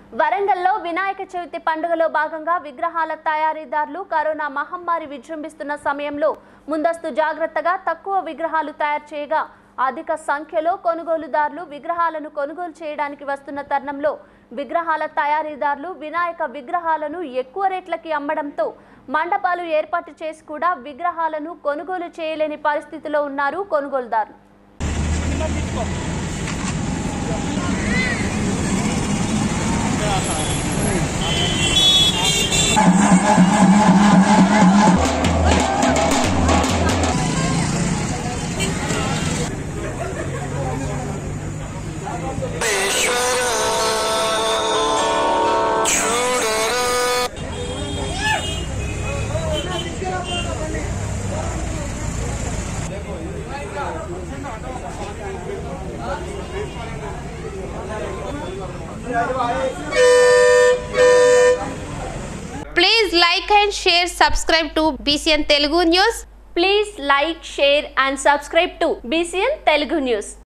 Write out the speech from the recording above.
వరంగల్లో వినాయక చవితి పండుగలో భాగంగా విగ్రహాల తయారీదారులు కరోనా మహమ్మారి విజృంభిస్తున్న సమయంలో ముందస్తు జాగ్రత్తగా తక్కువ విగ్రహాలు తయారు చేయగా అధిక సంఖ్యలో కొనుగోలుదారులు విగ్రహాలను కొనుగోలు చేయడానికి వస్తున్న తరుణంలో విగ్రహాల తయారీదారులు వినాయక విగ్రహాలను ఎక్కువ రేట్లకి అమ్మడంతో మండపాలు ఏర్పాటు చేసి కూడా విగ్రహాలను కొనుగోలు చేయలేని పరిస్థితిలో ఉన్నారు కొనుగోలుదారులు. Please like and share, subscribe to BCN Telugu News. Please like, share and subscribe to BCN Telugu News.